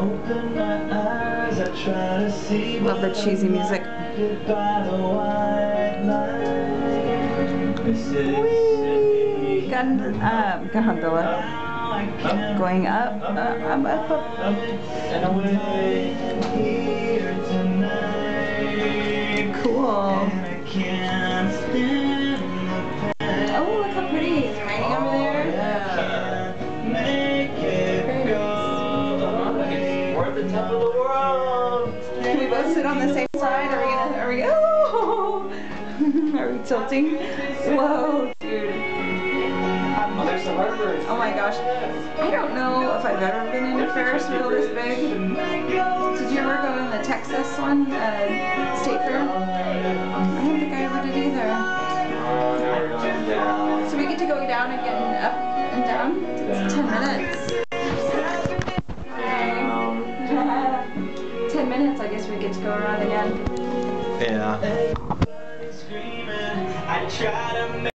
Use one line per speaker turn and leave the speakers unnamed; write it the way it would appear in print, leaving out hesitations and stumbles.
Love the cheesy music. Whee! Gondola. Oh, going up, up. Cool. Oh, look how pretty. It's raining over there.
We're at the top of the world.
Can we both sit on the same side? Are we tilting? Whoa, dude.
Oh, there's the Harbour.
Oh my gosh. I don't know if I've ever been in a Ferris wheel this big. Did you ever go in the Texas one, State Fair? I don't think I ever did either. So we get to go down and get up and down? It's 10 minutes. 10 minutes, I guess we get to go around again.
Yeah.